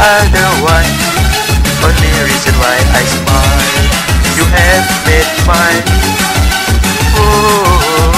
are the one, only reason why I smile. You have made mine. Oh.